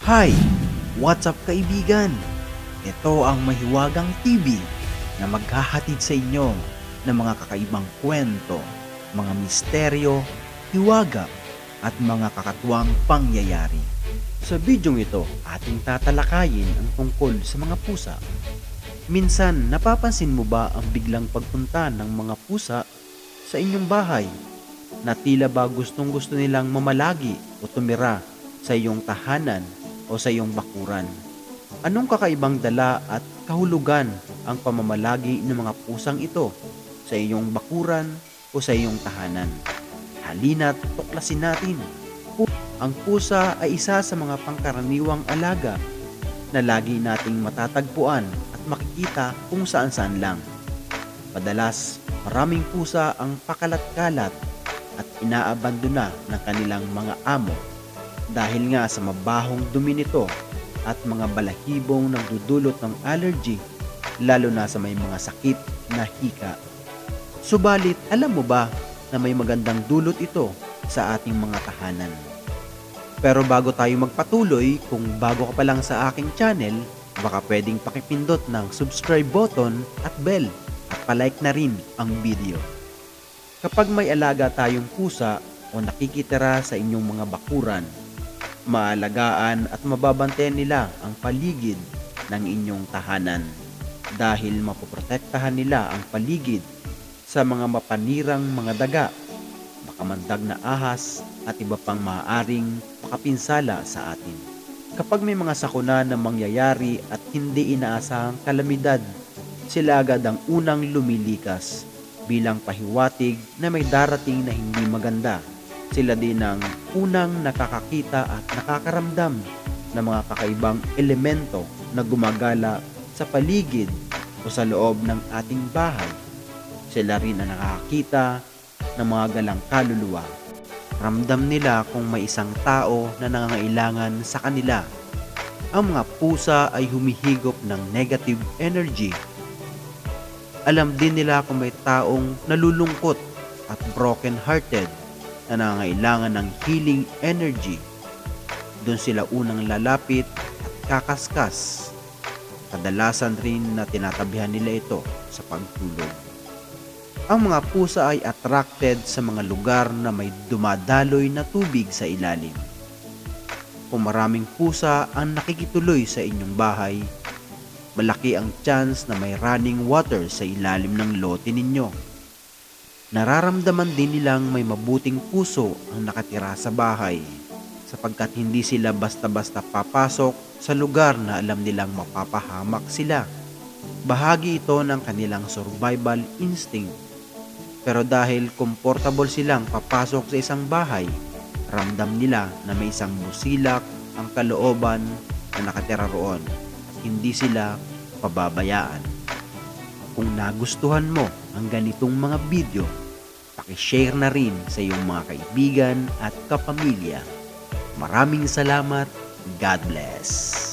Hi! What's up kaibigan? Ito ang Mahiwagang TV na maghahatid sa inyo ng mga kakaibang kwento, mga misteryo, hiwaga at mga kakatuwang pangyayari. Sa bidyong ito, ating tatalakayin ang tungkol sa mga pusa. Minsan, napapansin mo ba ang biglang pagpunta ng mga pusa sa inyong bahay na tila ba gustong-gusto nilang mamalagi o tumira sa iyong tahanan o sa iyong bakuran? Anong kakaibang dala at kahulugan ang pamamalagi ng mga pusang ito sa iyong bakuran o sa iyong tahanan? Halina't tuklasin natin. Ang pusa ay isa sa mga pangkaraniwang alaga na lagi nating matatagpuan at makikita kung saan-saan lang. Madalas, maraming pusa ang pakalat-kalat at inaabandona ng kanilang mga amo dahil nga sa mabahong dumi nito at mga balahibong nagdudulot ng allergy, lalo na sa may mga sakit na hika. Subalit, alam mo ba na may magandang dulot ito sa ating mga tahanan? Pero bago tayo magpatuloy, kung bago ka pa lang sa aking channel, baka pwedeng pakipindot ng subscribe button at bell at palike na rin ang video. Kapag may alaga tayong pusa o nakikitira sa inyong mga bakuran, maalagaan at mababantayan nila ang paligid ng inyong tahanan dahil mapoprotektahan nila ang paligid sa mga mapanirang mga daga, makamandag na ahas at iba pang maaaring makapinsala sa atin. Kapag may mga sakuna na mangyayari at hindi inaasahang kalamidad, sila agad ang unang lumilikas bilang pahiwatig na may darating na hindi maganda. Sila din ang unang nakakakita at nakakaramdam ng mga kakaibang elemento na gumagala sa paligid o sa loob ng ating bahay. Sila rin ang nakakakita ng mga galang kaluluwa. Ramdam nila kung may isang tao na nangangailangan sa kanila. Ang mga pusa ay humihigop ng negative energy. Alam din nila kung may taong nalulungkot at broken-hearted na nangangailangan ng healing energy. Doon sila unang lalapit at kakaskas. Kadalasan rin na tinatabihan nila ito sa pagtulog. Ang mga pusa ay attracted sa mga lugar na may dumadaloy na tubig sa ilalim. Kung maraming pusa ang nakikituloy sa inyong bahay, malaki ang chance na may running water sa ilalim ng lote ninyo. Nararamdaman din nilang may mabuting puso ang nakatira sa bahay sapagkat hindi sila basta-basta papasok sa lugar na alam nilang mapapahamak sila. Bahagi ito ng kanilang survival instinct. Pero dahil komportable silang papasok sa isang bahay, ramdam nila na may isang busilak ang kalooban na nakatira roon at hindi sila pababayaan. Kung nagustuhan mo ang ganitong mga video, paki-share na rin sa iyong mga kaibigan at kapamilya. Maraming salamat. God bless.